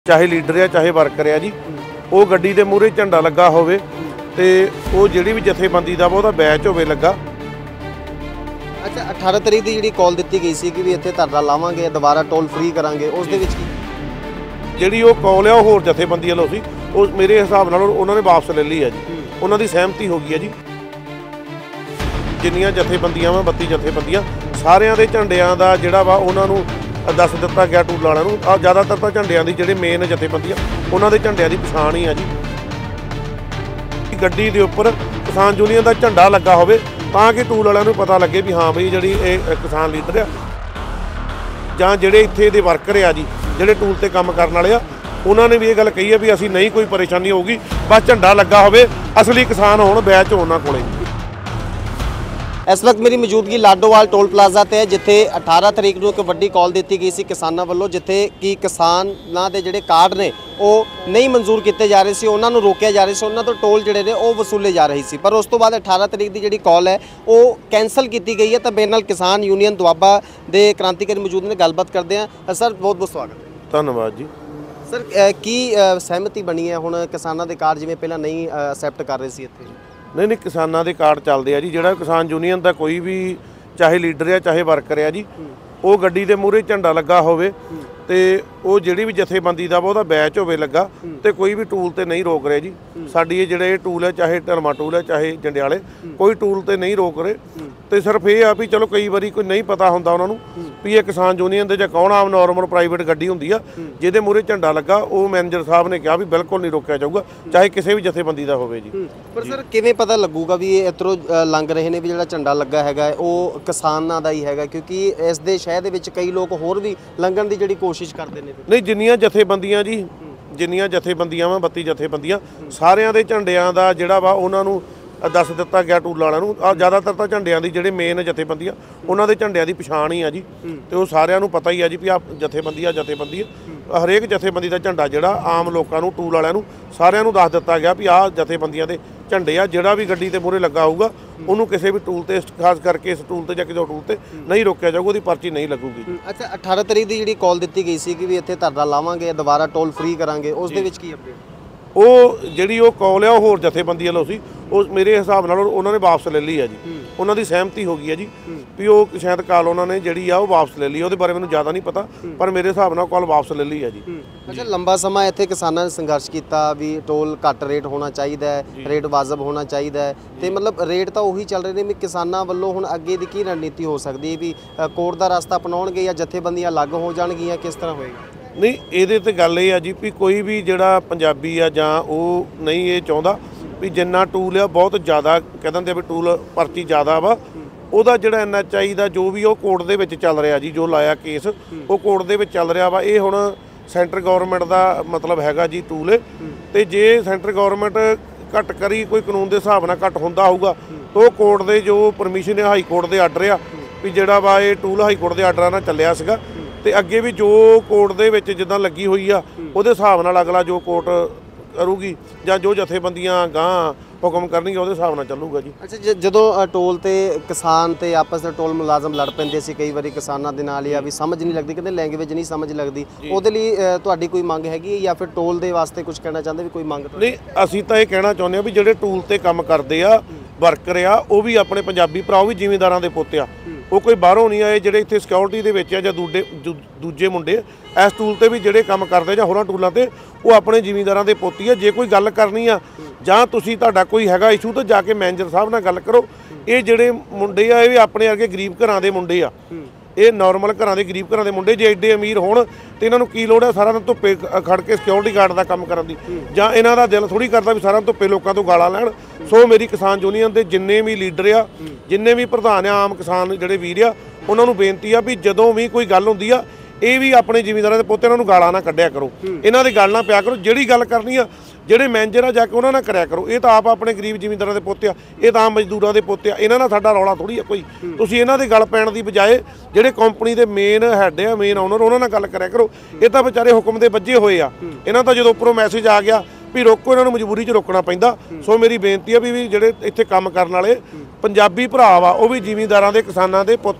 चाहे लीडर है चाहे वर्कर है जी वो गड्डी दे मूहरे झंडा लगा होवे ते वो जिहड़ी भी जथेबंदी दा ओहदा बैच होवे लगा। अच्छा 18 तरीक की जी कॉल दी गई सी कि भी इत्थे धरना लावांगे दोबारा टोल फ्री करांगे उस दे विच की जिहड़ी वो कॉल है वो होर जथेबंदी वालों सी वो मेरे हिसाब नाल उन्होंने वापस ले ली है जी उन्हों दी सहमति हो गई है जी। जिन्नियां जथेबंदियां वा 32 जथेबंदियां सारियां दे झंडियां दा जिहड़ा वा उन्हां नूं दस दिता गया टूल वालिਆਂ ਨੂੰ ਆ ज़्यादातर तो झंडियां दी जिहड़े मेन जथेबंदियां उन्हां दे झंडियां दी पछाण ही है जी। गड्डी दे उपर किसान यूनियन का झंडा लगा होवे तां कि टूल वालिਆਂ ਨੂੰ पता लगे भी हाँ बई जिहड़ी ਇਹ किसान लीडर आ जां जिहड़े इत्थे दे वर्कर आ जी जिहड़े टूल ते काम करन वाले आ उन्होंने भी ये गल कही है भी असीं नहीं कोई परेशानी होगी बस झंडा लगा होवे असली किसान होण बैच उन्हां कोले। इस वक्त मेरी मौजूदगी लाडोवाल टोल प्लाजा ते है जिथे 18 तरीक को एक वड्डी कॉल दी गई सी किसानों वालों जिथे कि किसानां दे जिहड़े कार्ड ने वो नहीं मंजूर किए जा रहे सी उन्हां नूं रोकिया जा रहा सी उन्हां तों टोल जिहड़े ने वो वसूले जा रही सी पर उस तो बाद 18 तरीक की जिहड़ी कॉल है वो कैंसल की गई है। तो मेरे नाल किसान यूनियन दुआबा दे क्रांतिकारी मौजूद ने गलबात करते हैं। सर बहुत बहुत स्वागत है। धन्यवाद जी। सर की सहमति बनी है हुण किसानां दे कार्ड जिवें पहलां नहीं एक्सैप्ट कर रहे सी इत्थे नहीं किसानों के कार्ड चलते हैं जी जिहड़ा किसान यूनियन का कोई भी चाहे लीडर है चाहे वर्कर है जी वो गड्डी के मूहरे झंडा लगा होवे ते वो जिहड़ी भी जथेबंदी का वह बैच होवे लगा तो कोई भी टूल ते नहीं रोक रहे जी। साडी ये जिहड़े टूल है चाहे ढलमा टूल है चाहे जंडियाले कोई टूल ते नहीं रोक रहे तो सिर्फ ये आ भी चलो कई बारी कोई नहीं पता होंदा उन्होंने भी ये किसान यूनियन दे जां कौन आम नॉर्मल प्राइवेट गड्डी हुंदी आ जिहदे मूहरे झंडा लगा वो मैनेजर साहब ने कहा भी बिल्कुल नहीं रोकिया जाऊगा चाहे किसी भी जथेबंदी का होवे जी। पर सर किवें पता लगूगा भी ये इधरों लंघ रहे ने भी जिहड़ा झंडा लगा हैगा वो किसानां दा ही हैगा क्योंकि इस दे शहर दे विच कई लोग होर भी लंघण दी जिहड़ी कोशिश करदे ने। नहीं जिन्नियां जथेबंदियां जी जिन्नियां जथेबंदियां वा 32 जथेबंदियां सारियां दे झंडियां दा जिहड़ा वा उन्हां नूं दस दिता गया टूल वालिਆਂ ਨੂੰ ਆ ज़्यादातर तो झंडियां दी जिहड़े मेन जथेबंदियां उन्हां दे झंडियां दी पछाण ही आ जी ते वो सारियां नूं पता ही है जी भी आ जथेबंदी हरेक जथेबंदी का झंडा जिहड़ा आम लोकां नूं टूल वालिਆਂ ਨੂੰ सारियां नूं दस दिता गया भी आ जथेबंदियां दे झंडे आ जिहड़ा भी गड्डी ते मूहरे लगा होऊगा ਉਹਨੂੰ ਕਿਸੇ ਵੀ ਟੂਲ ਤੇ ਖਾਸ ਕਰਕੇ ਇਸ ਟੂਲ ਤੇ ਜਾਂ ਕਿਸੇ ਟੂਲ ਤੇ ਨਹੀਂ ਰੋਕਿਆ ਜਾਊਗਾ ਉਹਦੀ ਪਰਚੀ ਨਹੀਂ ਲੱਗੂਗੀ। ਅੱਛਾ 18 ਤਰੀਕ ਦੀ ਜਿਹੜੀ ਕਾਲ ਦਿੱਤੀ ਗਈ ਸੀ ਕਿ ਵੀ ਇੱਥੇ ਧਰਨਾ ਲਾਵਾਂਗੇ ਦੁਬਾਰਾ ਟੋਲ ਫ੍ਰੀ ਕਰਾਂਗੇ ਉਸ ਦੇ ਵਿੱਚ ਕੀ ਅਪਡੇਟ ਉਹ ਜਿਹੜੀ ਉਹ ਕਾਲ ਆ ਉਹ ਹੋਰ ਜਥੇਬੰਦੀ ਵੱਲੋਂ ਸੀ ਉਹ ਮੇਰੇ ਹਿਸਾਬ ਨਾਲ ਉਹਨਾਂ ਨੇ ਵਾਪਸ ਲੈ ਲਈ ਆ ਜੀ ਉਹਨਾਂ ਦੀ ਸਹਿਮਤੀ ਹੋ ਗਈ ਹੈ ਜੀ ਵੀ ਉਹ ਸ਼ਾਇਦ ਕਾਲ ਉਹਨਾਂ ਨੇ ਜਿਹੜੀ ਆ ਉਹ ਵਾਪਸ ਲੈ ਲਈ ਉਹਦੇ ਬਾਰੇ ਮੈਨੂੰ ਜ਼ਿਆਦਾ ਨਹੀਂ ਪਤਾ ਪਰ ਮੇਰੇ ਹਿਸਾਬ ਨਾਲ ਕਾਲ ਵਾਪਸ ਲੈ ਲਈ ਆ ਜੀ। ਅੱਛਾ ਲੰਬਾ ਸਮਾਂ ਇੱਥੇ ਕਿਸਾਨਾਂ ਨੇ ਸੰਘਰਸ਼ ਕੀਤਾ ਵੀ ਟੋਲ ਘੱਟ ਰੇਟ ਹੋਣਾ ਚਾਹੀਦਾ ਹੈ ਰੇਟ ਵਾਜਬ ਹੋਣਾ ਚਾਹੀਦਾ ਹੈ ਤੇ ਮਤਲਬ ਰੇਟ ਤਾਂ ਉਹੀ ਚੱਲ ਰਹੇ ਨੇ ਵੀ ਕਿਸਾਨਾਂ ਵੱਲੋਂ ਹੁਣ ਅੱਗੇ ਦੀ ਕੀ ਰਣਨੀਤੀ ਹੋ ਸਕਦੀ ਹੈ ਵੀ ਕੋਰਟ ਦਾ ਰਸਤਾ ਅਪਣਾਉਣਗੇ ਜਾਂ ਜਥੇਬੰਦੀਆਂ ਅਲੱਗ ਹੋ ਜਾਣਗੀਆਂ ਕਿਸ ਤਰ੍ਹਾਂ ਹੋਏਗਾ। नहीं ये तो गल ये जी भी कोई भी जिहड़ा पंजाबी आ जां वो नहीं ये चाहुंदा भी जिन्ना टूल आ बहुत ज़्यादा कह दिंदे भी टूल परची ज़्यादा वा ਉਹਦਾ ਜਿਹੜਾ NHI ਦਾ ਜੋ ਵੀ ਉਹ ਕੋਰਟ ਦੇ ਵਿੱਚ ਚੱਲ ਰਿਹਾ ਜੀ ਜੋ ਲਾਇਆ ਕੇਸ ਉਹ ਕੋਰਟ ਦੇ ਵਿੱਚ ਚੱਲ ਰਿਹਾ ਵਾ ਇਹ ਹੁਣ ਸੈਂਟਰ ਗਵਰਨਮੈਂਟ ਦਾ ਮਤਲਬ ਹੈਗਾ ਜੀ ਟੂਲ ਤੇ ਜੇ ਸੈਂਟਰ ਗਵਰਨਮੈਂਟ ਘੱਟ ਕਰੀ ਕੋਈ ਕਾਨੂੰਨ ਦੇ ਹਿਸਾਬ ਨਾਲ ਘੱਟ ਹੁੰਦਾ ਹੋਊਗਾ ਤਾਂ ਉਹ ਕੋਰਟ ਦੇ ਜੋ ਪਰਮਿਸ਼ਨ ਹੈ ਹਾਈ ਕੋਰਟ ਦੇ ਆਰਡਰ ਆ ਵੀ ਜਿਹੜਾ ਵਾ ਇਹ ਟੂਲ ਹਾਈ ਕੋਰਟ ਦੇ ਆਰਡਰਾਂ ਨਾਲ ਚੱਲਿਆ ਸੀਗਾ ਤੇ ਅੱਗੇ ਵੀ ਜੋ ਕੋਰਟ ਦੇ ਵਿੱਚ ਜਿੱਦਾਂ ਲੱਗੀ ਹੋਈ ਆ ਉਹਦੇ ਹਿਸਾਬ ਨਾਲ ਅਗਲਾ ਜੋ ਕੋਰਟ ਕਰੂਗੀ ਜਾਂ ਜੋ ਜਥੇਬੰਦੀਆਂ ਗਾਂ ਹੁਕਮ ਕਰਨਗੇ ਉਹਦੇ ਹਿਸਾਬ ਨਾਲ ਚੱਲੂਗਾ ਜੀ। ਅੱਛਾ ਜਦੋਂ ਟੋਲ ਤੇ ਕਿਸਾਨ ਤੇ ਆਪਸ ਦੇ ਟੋਲ ਮੁਲਾਜ਼ਮ ਲੜ ਪੈਂਦੇ ਸੀ ਕਈ ਵਾਰੀ ਕਿਸਾਨਾਂ ਦੇ ਨਾਲ ਆ ਵੀ ਸਮਝ ਨਹੀਂ ਲੱਗਦੀ ਕਹਿੰਦੇ ਲੈਂਗੁਏਜ ਨਹੀਂ ਸਮਝ ਲੱਗਦੀ ਉਹਦੇ ਲਈ ਤੁਹਾਡੀ ਕੋਈ ਮੰਗ ਹੈਗੀ ਜਾਂ ਫਿਰ ਟੋਲ ਦੇ ਵਾਸਤੇ ਕੁਝ ਕਹਿਣਾ ਚਾਹੁੰਦੇ ਵੀ ਕੋਈ ਮੰਗ ਨਹੀਂ ਅਸੀਂ ਤਾਂ ਇਹ ਕਹਿਣਾ ਚਾਹੁੰਦੇ ਆ ਵੀ ਜਿਹੜੇ ਟੂਲ ਤੇ ਕੰਮ ਕਰਦੇ ਆ ਵਰਕਰ ਆ ਉਹ ਵੀ ਆਪਣੇ ਪੰਜਾਬੀ ਭਰਾ ਉਹ ਵੀ ਜ਼ਿਮੀਂਦਾਰਾਂ ਦੇ ਪੁੱਤ ਆ ਉਹ ਕੋਈ ਬਾਹਰੋਂ ਨਹੀਂ ਆਏ ਜਿਹੜੇ ਇੱਥੇ ਸਿਕਿਉਰਿਟੀ ਦੇ ਵਿੱਚ ਆ ਜਾਂ ਦੂਜੇ ਮੁੰਡੇ ਇਸ ਟੂਲ ਤੇ ਵੀ ਜਿਹੜੇ ਕੰਮ ਕਰਦੇ ਜਾਂ ਹੋਰਾਂ ਟੂਲਾਂ ਤੇ ਉਹ ਆਪਣੇ ਜ਼ਿਮੀਂਦਾਰਾਂ ਦੇ ਪੁੱਤ ਹੀ ਆ। ਜੇ ਕੋਈ ਗੱਲ ਕਰਨੀ ਆ ਜਾਂ ਤੁਸੀਂ ਤੁਹਾਡਾ ਕੋਈ ਹੈਗਾ ਇਸ਼ੂ ਤਾਂ ਜਾ ਕੇ ਮੈਨੇਜਰ ਸਾਹਿਬ ਨਾਲ ਗੱਲ ਕਰੋ। ਇਹ ਜਿਹੜੇ ਮੁੰਡੇ ਆ ਇਹ ਵੀ ਆਪਣੇ ਵਰਗੇ ਗਰੀਬ ਘਰਾਂ ਦੇ ਮੁੰਡੇ ਆ ਇਹ ਨਾਰਮਲ ਘਰਾਂ ਦੇ ਗਰੀਬ ਘਰਾਂ ਦੇ ਮੁੰਡੇ ਜੇ ਐਡੇ ਅਮੀਰ ਹੋਣ ਤੇ ਇਹਨਾਂ ਨੂੰ ਕੀ ਲੋੜ ਹੈ ਸਾਰਾ ਦਿਨ ਧੁੱਪੇ ਖੜ ਕੇ ਸਿਕਿਉਰਿਟੀ ਗਾਰਡ ਦਾ ਕੰਮ ਕਰਨ ਦੀ ਜਾਂ ਇਹਨਾਂ ਦਾ ਦਿਲ ਥੋੜੀ ਕਰਦਾ ਵੀ ਸਾਰਾ ਦਿਨ ਧੁੱਪੇ ਲੋਕਾਂ ਤੋਂ ਗਾਲਾਂ ਲੈਣ। ਸੋ ਮੇਰੀ ਕਿਸਾਨ ਯੂਨੀਅਨ ਦੇ ਜਿੰਨੇ ਵੀ ਲੀਡਰ ਆ ਜਿੰਨੇ ਵੀ ਪ੍ਰਧਾਨ ਆ ਆਮ ਕਿਸਾਨ ਜਿਹੜੇ ਵੀਰ ਆ ਉਹਨਾਂ ਨੂੰ ਬੇਨਤੀ ਆ ਵੀ ਜਦੋਂ ਵੀ ਕੋਈ ਗੱਲ ਹੁੰਦੀ ਆ ਇਹ ਵੀ ਆਪਣੇ ਜ਼ਿਮੀਂਦਾਰਾਂ ਦੇ ਪੁੱਤ ਇਹਨਾਂ ਨੂੰ ਗਾਲਾਂ ਨਾ ਕੱਢਿਆ ਕਰੋ ਇਹਨਾਂ ਦੀ ਗੱਲ ਨਾ ਪਿਆ ਕਰੋ ਜਿਹੜੀ ਗੱਲ ਕਰਨੀ ਆ ਜਿਹੜੇ ਮੈਨੇਜਰ ਆ ਜਾ ਕੇ ਉਹਨਾਂ ਨਾਲ ਕਰਿਆ ਕਰੋ। ਇਹ ਤਾਂ ਆਪ ਆਪਣੇ ਗਰੀਬ ਜ਼ਿਮੀਂਦਾਰਾਂ ਦੇ ਪੁੱਤ ਆ ਇਹ ਤਾਂ ਆਮ ਮਜ਼ਦੂਰਾਂ ਦੇ ਪੁੱਤ ਆ ਇਹਨਾਂ ਨਾਲ ਸਾਡਾ ਰੌਲਾ ਥੋੜੀ ਆ ਕੋਈ ਤੁਸੀਂ ਇਹਨਾਂ ਦੇ ਗੱਲ ਪੈਣ ਦੀ ਬਜਾਏ ਜਿਹੜੇ ਕੰਪਨੀ ਦੇ ਮੇਨ ਹੈਡ ਆ ਮੇਨ ਓਨਰ ਉਹਨਾਂ ਨਾਲ ਗੱਲ ਕਰਿਆ ਕਰੋ। ਇਹ ਤਾਂ ਵਿਚਾਰੇ ਹੁਕਮ ਦੇ ਵੱਜੇ ਹੋਏ ਆ ਇਹਨਾਂ ਤਾਂ ਜਦੋਂ ਉੱਪਰੋਂ ਮੈਸੇਜ ਆ ਗਿਆ ਵੀ ਰੋਕੋ ਇਹਨਾਂ ਨੂੰ ਮਜਬੂਰੀ 'ਚ ਰੋਕਣਾ ਪੈਂਦਾ। ਸੋ ਮੇਰੀ ਬੇਨਤੀ ਆ ਵੀ ਜਿਹੜੇ ਇੱਥੇ ਕੰਮ ਕਰਨ ਵਾਲੇ ਪੰਜਾਬੀ ਭਰਾ ਵਾ ਉਹ ਵੀ ਜ਼ਿਮੀਂਦਾਰਾਂ ਦੇ ਕਿਸਾਨਾਂ ਦੇ ਪੁੱਤ ਆ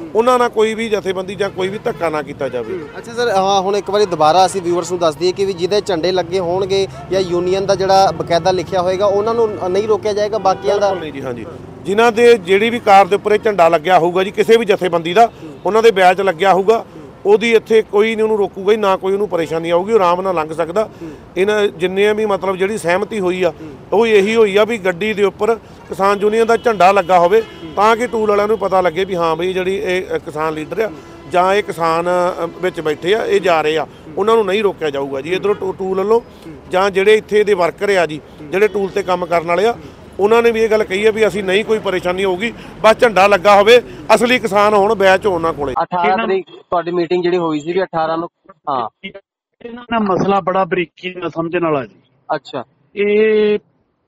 ਉਹਨਾਂ ਨਾਲ ਕੋਈ ਵੀ ਜਥੇਬੰਦੀ ਜਾਂ ਕੋਈ ਵੀ ਧੱਕਾ ਨਾ ਕੀਤਾ ਜਾਵੇ। ਅੱਛਾ ਸਰ, ਹਾਂ ਹੁਣ ਇੱਕ ਵਾਰੀ ਦੁਬਾਰਾ ਅਸੀਂ ਵਿਊਅਰਸ ਨੂੰ ਦੱਸ ਦਈਏ ਕਿ ਵੀ ਜਿਹਦੇ ਝੰਡੇ ਲੱਗੇ ਹੋਣਗੇ ਜਾਂ ਯੂਨੀਅਨ ਦਾ ਜਿਹੜਾ ਬਕਾਇਦਾ ਲਿਖਿਆ ਹੋਏਗਾ ਉਹਨਾਂ ਨੂੰ ਨਹੀਂ ਰੋਕਿਆ ਜਾਏਗਾ, ਬਾਕੀਆਂ ਦਾ ਨਹੀਂ ਜੀ। ਹਾਂਜੀ, ਜਿਨ੍ਹਾਂ ਦੇ ਜਿਹੜੀ ਵੀ ਕਾਰ ਦੇ ਉੱਪਰ ਇਹ ਝੰਡਾ ਲੱਗਿਆ ਹੋਊਗਾ ਜੀ, ਕਿਸੇ ਵੀ ਜਥੇਬੰਦੀ ਦਾ, ਉਹਨਾਂ ਦੇ ਬੈਚ ਲੱਗਿਆ ਹੋਊਗਾ, ਉਹਦੀ ਇੱਥੇ ਕੋਈ ਨਹੀਂ ਉਹਨੂੰ ਰੋਕੂਗਾ ਹੀ, ਨਾ ਕੋਈ ਉਹਨੂੰ ਪਰੇਸ਼ਾਨੀ ਆਊਗੀ, ਉਹ ਆਰਾਮ ਨਾਲ ਲੰਘ ਸਕਦਾ। ਇਹਨਾਂ ਜਿੰਨੇ ਵੀ ਮਤਲਬ ਜਿਹੜੀ ਸਹਿਮਤੀ ਹੋਈ ਆ ਉਹ ਇਹੀ ਹੋਈ ਆ ਵੀ ਗੱਡੀ ਦੇ ਉੱਪਰ ਕਿਸਾਨ ਯੂਨੀਅਨ ਦਾ ਝੰਡਾ ਲੱਗਾ ਹੋਵੇ, ਤਾਂ ਕਿ ਟੂਲ ਵਾਲਿਆਂ ਨੂੰ ਪਤਾ ਲੱਗੇ ਵੀ ਹਾਂ ਬਈ ਜਿਹੜੀ ਇਹ ਕਿਸਾਨ ਲੀਡਰ ਆ ਜਾਂ ਇਹ ਕਿਸਾਨ ਵਿੱਚ ਬੈਠੇ ਆ, ਇਹ ਜਾ ਰਹੇ ਆ, ਉਹਨਾਂ ਨੂੰ ਨਹੀਂ ਰੋਕਿਆ ਜਾਊਗਾ ਜੀ। ਇੱਧਰੋਂ ਟੂਲ ਵੱਲੋਂ ਜਾਂ ਜਿਹੜੇ ਇੱਥੇ ਦੇ ਵਰਕਰ ਆ ਜੀ, ਜਿਹੜੇ ਟੂਲ ਤੇ ਕੰਮ ਕਰਨ ਵਾਲੇ ਆ, ਉਹਨਾਂ ਨੇ ਵੀ ਇਹ ਗੱਲ ਕਹੀ ਹੈ ਵੀ ਅਸੀਂ ਨਹੀਂ ਕੋਈ ਪਰੇਸ਼ਾਨੀ ਹੋਊਗੀ, ਬਸ ਝੰਡਾ ਲੱਗਾ ਹੋਵੇ, ਅਸਲੀ ਕਿਸਾਨ ਹੋਣ, ਬੈਚ ਹੋਣ ਉਹਨਾਂ ਕੋਲੇ। 18 ਤਰੀਕ ਤੁਹਾਡੀ ਮੀਟਿੰਗ ਜਿਹੜੀ ਹੋਈ ਸੀ 18 ਨੂੰ, ਹਾਂ ਇਹਨਾਂ ਦਾ ਮਸਲਾ ਬੜਾ ਬਰੀਕੀ ਨਾਲ ਸਮਝਣ ਵਾਲਾ ਜੀ। ਅੱਛਾ ਇਹ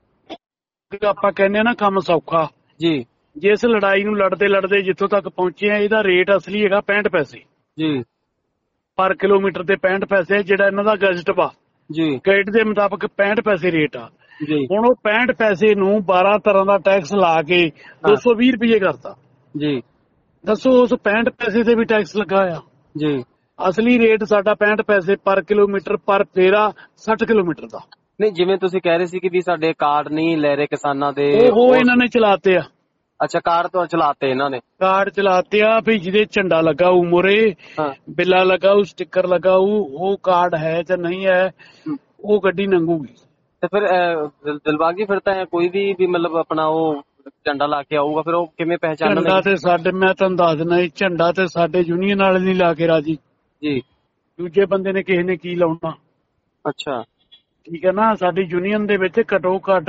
ਆਪਾਂ ਕਹਿੰਦੇ ਆ ਨਾ ਕੰਮ ਸੌਖਾ ਜੀ ਜਿਸ ਲੜਾਈ ਨੂੰ ਲੜਦੇ ਲੜਦੇ ਜਿੱਥੋਂ ਤੱਕ ਪਹੁੰਚੇ ਆ, ਇਹਦਾ ਰੇਟ ਅਸਲੀ ਹੈਗਾ 65 ਪੈਸੇ ਜੀ ਪਰ ਕਿਲੋਮੀਟਰ ਤੇ 65 ਪੈਸੇ, ਜਿਹੜਾ ਇਹਨਾਂ ਦਾ ਗਜਟ ਵਾ ਜੀ ਗਾਈਡ ਦੇ ਮੁਤਾਬਕ 65 ਪੈਸੇ ਰੇਟ ਆ। ਜੀ ਹੁਣ ਉਹ 65 ਪੈਸੇ ਨੂੰ 12 ਤਰ੍ਹਾਂ ਦਾ ਟੈਕਸ ਲਾ ਕੇ 220 ਰੁਪਏ ਕਰਤਾ। ਜੀ ਦੱਸੋ ਉਸ 65 ਪੈਸੇ ਤੇ ਵੀ ਟੈਕਸ ਲੱਗਾ ਆ। ਜੀ ਅਸਲੀ ਰੇਟ ਸਾਡਾ 65 ਪੈਸੇ ਪਰ ਕਿਲੋਮੀਟਰ ਪਰ ਫੇਰਾ 60 ਕਿਲੋਮੀਟਰ ਦਾ। ਨਹੀਂ, ਜਿਵੇਂ ਤੁਸੀਂ ਕਹਿ ਰਹੇ ਸੀ ਕਿ ਵੀ ਸਾਡੇ ਕਾਰਡ ਨਹੀਂ ਲੈ ਰਹੇ ਕਿਸਾਨਾਂ ਦੇ, ਉਹ ਇਹਨਾਂ ਨੇ ਚਲਾਤੇ ਆ। ਅੱਛਾ, ਕਾਰਡ ਤੋਂ ਚਲਾਤੇ ਇਹਨਾਂ ਨੇ, ਕਾਰਡ ਚਲਾਤੇ ਆ ਵੀ ਜਿਹਦੇ ਝੰਡਾ ਲੱਗਾ ਉਹ ਮੋਰੇ ਹਾਂ ਬਿੱਲਾ ਲੱਗਾ ਉਹ ਸਟicker ਲੱਗਾ ਉਹ ਕਾਰਡ ਹੈ ਜਾਂ ਨਹੀਂ ਹੈ, ਉਹ ਗੱਡੀ ਲੰਘੂਗੀ। ਤੇ ਫਿਰ ਦਿਲਬਾਗੀ ਫਿਰ ਤਾਂ ਕੋਈ ਵੀ ਮਤਲਬ ਆਪਣਾ ਉਹ ਝੰਡਾ ਲਾ ਕੇ ਆਊਗਾ, ਫਿਰ ਉਹ ਕਿਵੇਂ ਪਹਿਚਾਣਨਗੇ? ਝੰਡਾ ਤੇ ਸਾਡੇ, ਮੈਂ ਤੁਹਾਨੂੰ ਦੱਸ ਦਿੰਦਾ, ਇਹ ਝੰਡਾ ਤੇ ਸਾਡੇ ਯੂਨੀਅਨ ਵਾਲੇ ਨਹੀਂ ਲਾ ਕੇ ਰਾਜੀ ਜੀ, ਦੂਜੇ ਬੰਦੇ ਨੇ ਕਿਸੇ ਨੇ ਕੀ ਲਾਉਣਾ। ਅੱਛਾ ਠੀਕ ਹੈ ਨਾ, ਸਾਡੀ ਯੂਨੀਅਨ ਦੇ ਵਿੱਚ ਘੱਟੋ ਘੱਟ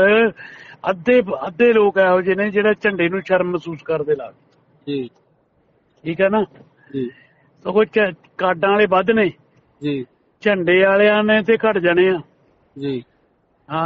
ਅੱਧੇ ਲੋਕ ਇਹੋ ਜਿਹੇ ਨੇ ਜਿਹੜੇ ਝੰਡੇ ਨੂੰ ਸ਼ਰਮ ਮਹਿਸੂਸ ਕਰਦੇ ਲਾ ਜੀ, ਠੀਕ ਹੈ ਨਾ। ਜੀ ਸਗੋਂ ਕਾਰਡਾਂ ਵਾਲੇ ਵੱਧ ਨੇ, ਜੀ ਝੰਡੇ ਵਾਲਿਆਂ ਨੇ ਤੇ ਘਟ ਜਾਣੇ ਆ। ਜੀ ਹਾਂ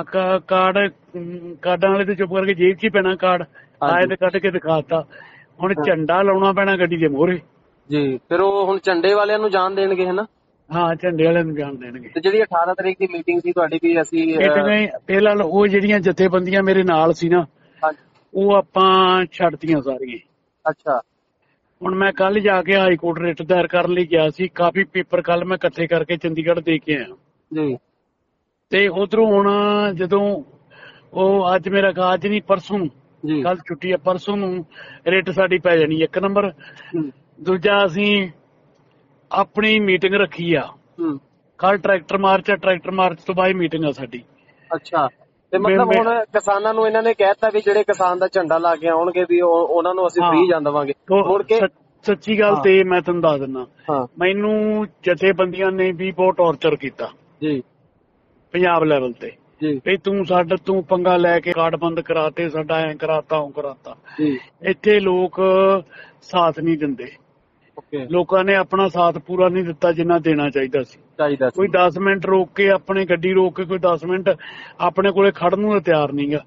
ਕਾਰਡਾਂ ਵਾਲੇ ਤੇ ਚੁੱਪ ਕਰਕੇ ਜੇਬ 'ਚ ਹੀ ਪੈਣਾ ਕਾਰਡ, ਆਏ ਤੇ ਕੱਢ ਕੇ ਦਿਖਾਤਾ। ਹੁਣ ਝੰਡਾ ਲਾਉਣਾ ਪੈਣਾ ਗੱਡੀ ਦੇ ਮੋਹਰੇ ਜੀ, ਫਿਰ ਉਹ ਹੁਣ ਝੰਡੇ ਵਾਲਿਆਂ ਨੂੰ ਜਾਣ ਦੇਣਗੇ ਹਨਾ? ਹਾਂ, ਝੰਡੇ ਵਾਲਿਆਂ ਨੂੰ ਜਾਣ ਦੇਣਗੇ। ਤੇ ਜਿਹੜੀ 18 ਤਰੀਕ ਦੀ ਮੀਟਿੰਗ ਸੀ ਤੁਹਾਡੀ ਵੀ ਅਸੀਂ ਫਿਲਹਾਲ ਉਹ ਜਿਹੜੀਆਂ ਜਥੇਬੰਦੀਆਂ ਮੇਰੇ ਨਾਲ ਸੀ ਨਾ, ਉਹ ਆਪਾਂ ਛੱਡਤੀਆਂ ਸਾਰੀਆਂ। ਅੱਛਾ, ਹੁਣ ਮੈਂ ਕੱਲ ਜਾ ਕੇ ਹਾਈ ਕੋਰਟ ਰਿਟ ਦਾਇਰ ਕਰਨ ਲਈ ਗਿਆ ਸੀ, ਕਾਫੀ ਪੇਪਰ ਕੱਲ ਮੈਂ ਇਕੱਠੇ ਕਰਕੇ ਚੰਡੀਗੜ੍ਹ ਦੇ ਕੇ ਆਇਆ ਜੀ। ਤੇ ਉਧਰੋਂ ਹੁਣ ਜਦੋਂ ਉਹ ਅੱਜ ਮੇਰਾ ਕਾਜ ਨਹੀਂ, ਪਰਸੋਂ ਜੀ ਕੱਲ ਛੁੱਟੀ ਆ, ਪਰਸੋਂ ਨੂੰ ਰਿਟ ਸਾਡੀ ਪੈ ਜਾਣੀ 1 ਨੰਬਰ। ਦੂਜਾ ਅਸੀਂ ਆਪਣੀ ਮੀਟਿੰਗ ਰੱਖੀ ਆ ਕੱਲ, ਟਰੈਕਟਰ ਮਾਰਚ ਆ, ਟਰੈਕਟਰ ਮਾਰਚ ਤੋਂ ਬਾਅਦ ਮੀਟਿੰਗ ਆ ਸਾਡੀ। ਅੱਛਾ, ਤੇ ਮਤਲਬ ਹੁਣ ਕਿਸਾਨਾਂ ਨੂੰ ਇਹਨਾਂ ਨੇ ਕਹਿਤਾ ਵੀ ਜਿਹੜੇ ਕਿਸਾਨ ਦਾ ਝੰਡਾ ਲਾ ਕੇ ਆਉਣਗੇ ਵੀ ਉਹਨਾਂ ਨੂੰ ਅਸੀਂ ਫ੍ਰੀ ਜਾਣ ਦੇਵਾਂਗੇ ਮੁੜ ਕੇ। ਸੱਚੀ ਗੱਲ ਤੇ ਮੈਂ ਤੁਹਾਨੂੰ ਦੱਸ ਦਿੰਦਾ, ਮੈਨੂੰ ਜਥੇਬੰਦੀਆਂ ਨੇ ਵੀ ਬਹੁਤ ਟੌਰਚਰ ਕੀਤਾ ਜੀ ਪੰਜਾਬ ਲੈਵਲ ਤੇ ਵੀ ਤੂੰ ਪੰਗਾ ਲੈ ਕੇ ਕਾਰਡ ਬੰਦ ਕਰਾਤੇ, ਸਾਡਾ ਐਂ ਕਰਾਤਾ ਉਹ ਕਰਾਤਾ। ਇੱਥੇ ਲੋਕ ਸਾਥ ਨਹੀਂ ਦਿੰਦੇ, ਲੋਕਾਂ ਨੇ ਆਪਣਾ ਸਾਥ ਪੂਰਾ ਨਹੀਂ ਦਿੱਤਾ ਜਿੰਨਾ ਦੇਣਾ ਚਾਹੀਦਾ ਸੀ। ਕੋਈ 10 ਮਿੰਟ ਰੋਕ ਕੇ, ਆਪਣੀ ਗੱਡੀ ਰੋਕ ਕੇ ਕੋਈ 10 ਮਿੰਟ ਆਪਣੇ ਕੋਲੇ ਖੜਨ ਨੂੰ ਤਿਆਰ ਨਹੀਂਗਾ।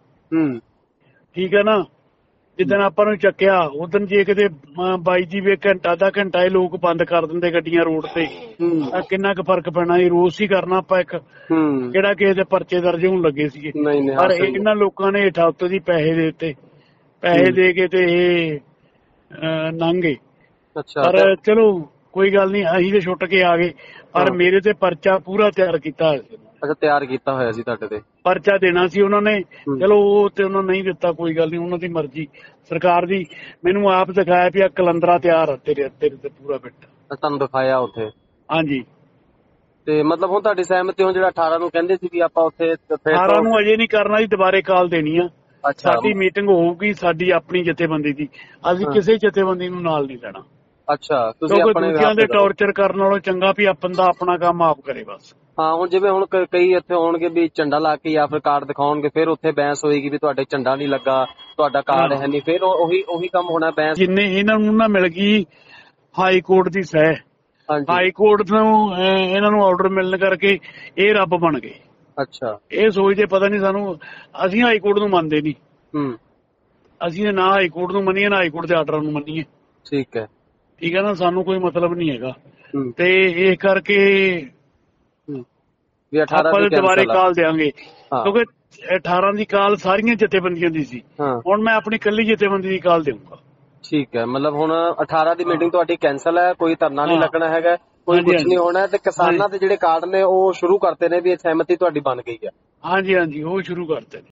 ਠੀਕ ਹੈ ਨਾ, ਜਿੱਦਣ ਆਪਾਂ ਨੂੰ ਚੱਕਿਆ ਉਦਣ ਜੇ ਕਿਤੇ ਬਾਈ ਜੀ ਵੀ ਘੰਟਾ ਅੱਧਾ ਘੰਟਾ ਇਹ ਲੋਕ ਬੰਦ ਕਰ ਦਿੰਦੇ ਗੱਡੀਆਂ ਰੋਡ ਤੇ, ਤਾਂ ਕਿੰਨਾ ਕੁ ਫਰਕ ਪੈਣਾ। ਇਹ ਰੋਸ ਹੀ ਕਰਨਾ ਆਪਾਂ ਇੱਕ, ਕਿਹੜਾ ਕਿਸੇ ਦੇ ਪਰਚੇ ਦਰਜ ਹੋਣ ਲੱਗੇ ਸੀਗੇ। ਪਰ ਇਹਨਾਂ ਲੋਕਾਂ ਨੇ ਹੇਠਾਂ ਉੱਤੇ ਦੀ ਪੈਸੇ ਦੇ ਦਿੱਤੇ, ਪੈਸੇ ਦੇ ਕੇ ਤੇ ਇਹ ਲੰਘੇ। ਪਰ ਚਲੋ ਕੋਈ ਗੱਲ ਨਹੀਂ, ਅਸੀਂ ਤੇ ਛੁੱਟ ਕੇ ਆ ਗਏ। ਪਰ ਮੇਰੇ ਤੇ ਪਰਚਾ ਪੂਰਾ ਤਿਆਰ ਕੀਤਾ ਹੋਇਆ ਸੀ। ਅੱਛਾ, ਤਿਆਰ ਕੀਤਾ ਹੋਇਆ ਸੀ ਤੁਹਾਡੇ ਤੇ? ਪਰਚਾ ਦੇਣਾ ਸੀ ਉਹਨਾਂ ਨੇ, ਚਲੋ ਉਹ ਤੇ ਉਹਨਾਂ ਨਹੀਂ ਦਿੱਤਾ, ਕੋਈ ਗੱਲ ਨਹੀਂ, ਉਹਨਾਂ ਦੀ ਮਰਜ਼ੀ ਸਰਕਾਰ ਦੀ। ਮੈਨੂੰ ਆਪ ਦਿਖਾਇਆ ਵੀ ਆ ਕਲੰਦਰਾ ਤਿਆਰ ਤੇਰੇ ਤੇ ਪੂਰਾ ਫਿੱਟ। ਤੁਹਾਨੂੰ ਦਿਖਾਇਆ ਉੱਥੇ? ਹਾਂਜੀ। ਤੇ ਮਤਲਬ ਹੁਣ ਤੁਹਾਡੀ ਸਹਿਮਤੀ, ਹੁਣ ਜਿਹੜਾ 18 ਨੂੰ ਕਹਿੰਦੇ ਸੀ ਵੀ ਆਪਾਂ ਉੱਥੇ 18 ਨੂੰ ਅਜੇ ਨਹੀਂ ਕਰਨਾ ਜੀ, ਦੁਬਾਰੇ ਕਾਲ ਦੇਣੀ ਆ। ਸਾਡੀ ਮੀਟਿੰਗ ਹੋਊਗੀ, ਸਾਡੀ ਆਪਣੀ ਜਥੇਬੰਦੀ ਦੀ, ਅਸੀਂ ਕਿਸੇ ਜਥੇਬੰਦੀ ਨੂੰ ਨਾਲ ਨਹੀਂ ਲੈਣਾ। ਅੱਛਾ, ਤੁਸੀਂ ਆਪਣੇ ਦੂਜਿਆਂ ਦੇ ਟੌਰਚਰ ਕਰਨ ਨਾਲੋਂ ਚੰਗਾ ਵੀ ਬੰਦਾ ਆਪਣਾ ਕੰਮ ਆਪ ਕਰੇ ਬਸ। ਹਾਂ, ਹੁਣ ਜਿਵੇਂ ਹੁਣ ਕਈ ਇੱਥੇ ਹੋਣਗੇ ਵੀ ਝੰਡਾ ਲਾ ਕੇ ਜਾਂ ਫਿਰ ਕਾਰਡ ਦਿਖਾਉਣਗੇ, ਫਿਰ ਉੱਥੇ ਬਹਿਸ ਹੋਏਗੀ ਵੀ ਤੁਹਾਡੇ ਝੰਡਾ ਨਹੀਂ ਲੱਗਾ, ਤੁਹਾਡਾ ਕਾਰਡ ਹੈ ਨਹੀਂ, ਫਿਰ ਉਹੀ ਕੰਮ ਹੋਣਾ ਬਹਿਸ। ਜਿੰਨੇ ਇਹਨਾਂ ਨੂੰ ਨਾ ਮਿਲ ਗਈ ਹਾਈ ਕੋਰਟ ਦੀ ਸਹਿ, ਹਾਈ ਕੋਰਟ ਨੂੰ ਇਹਨਾਂ ਨੂੰ ਆਰਡਰ ਮਿਲਣ ਕਰਕੇ ਇਹ ਰੱਬ ਬਣ ਗਏ। ਅੱਛਾ, ਇਹ ਸੋਚਦੇ ਪਤਾ ਨਹੀਂ ਸਾਨੂੰ, ਅਸੀਂ ਹਾਈ ਕੋਰਟ ਨੂੰ ਮੰਨਦੇ ਨਹੀਂ, ਅਸੀਂ ਨਾ ਹਾਈ ਕੋਰਟ ਨੂੰ ਮੰਨੀਏ ਨਾ ਹਾਈ ਕੋਰਟ ਦੇ ਆਰਡਰਾਂ ਨੂੰ ਮੰਨੀਏ। ਠੀਕ ਹੈ, ਠੀਕ ਹੈ ਨਾ, ਸਾਨੂੰ ਕੋਈ ਮਤਲਬ ਨਹੀਂ ਹੈਗਾ। ਤੇ ਇਸ ਕਰਕੇ ਆਪਾਂ ਦੁਬਾਰੇ ਕਾਲ ਦੇਾਂਗੇ, ਕਿਉਂਕਿ 18 ਦੀ ਕਾਲ ਸਾਰੀਆਂ ਜਥੇਬੰਦੀਆਂ ਦੀ ਸੀ। ਹੁਣ ਮੈਂ ਆਪਣੀ ਇਕੱਲੀ ਜਥੇਬੰਦੀ ਦੀ ਕਾਲ ਦੇਊਂਗਾ। ਠੀਕ ਹੈ, ਮਤਲਬ ਹੁਣ 18 ਦੀ ਮੀਟਿੰਗ ਤੁਹਾਡੀ ਕੈਂਸਲ ਹੈ, ਕੋਈ ਧਰਨਾ ਨਹੀਂ ਲੱਗਣਾ ਹੈਗਾ, ਕੋਈ ਕੁਝ ਨਹੀਂ ਹੋਣਾ ਤੇ ਕਿਸਾਨਾਂ ਦੇ ਜਿਹੜੇ ਕਾਰਡ ਨੇ ਉਹ ਸ਼ੁਰੂ ਕਰਤੇ ਨੇ ਵੀ ਸਹਿਮਤੀ ਤੁਹਾਡੀ ਬਣ ਗਈ ਹੈ। ਹਾਂਜੀ ਉਹ ਸ਼ੁਰੂ ਕਰਤੇ ਨੇ।